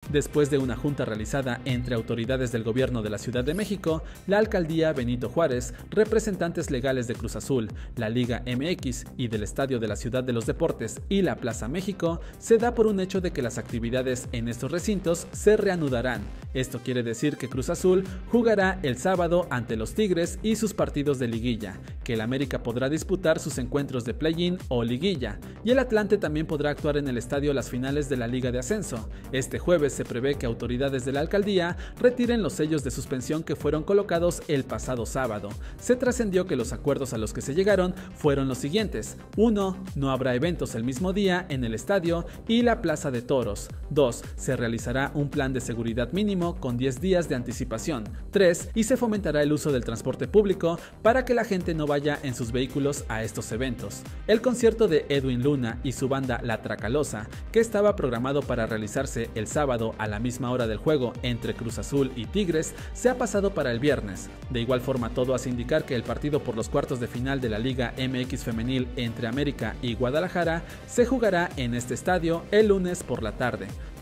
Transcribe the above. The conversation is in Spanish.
Después de una junta realizada entre autoridades del gobierno de la Ciudad de México, la alcaldía Benito Juárez, representantes legales de Cruz Azul, la Liga MX y del Estadio de la Ciudad de los Deportes y la Plaza México, se da por un hecho de que las actividades en estos recintos se reanudarán. Esto quiere decir que Cruz Azul jugará el sábado ante los Tigres y sus partidos de liguilla, que el América podrá disputar sus encuentros de play-in o liguilla, y el Atlante también podrá actuar en el estadio las finales de la Liga de Ascenso. Este jueves se prevé que autoridades de la alcaldía retiren los sellos de suspensión que fueron colocados el pasado sábado. Se trascendió que los acuerdos a los que se llegaron fueron los siguientes: 1. No habrá eventos el mismo día en el estadio y la plaza de toros. 2. Se realizará un plan de seguridad mínimo con 10 días de anticipación. 3. Y se fomentará el uso del transporte público para que la gente no vaya en sus vehículos a estos eventos. El concierto de Edwin Luna y su banda La Tracalosa, que estaba programado para realizarse el sábado a la misma hora del juego entre Cruz Azul y Tigres, se ha pasado para el viernes. De igual forma, todo hace indicar que el partido por los cuartos de final de la Liga MX femenil entre América y Guadalajara se jugará en este estadio el lunes por la tarde.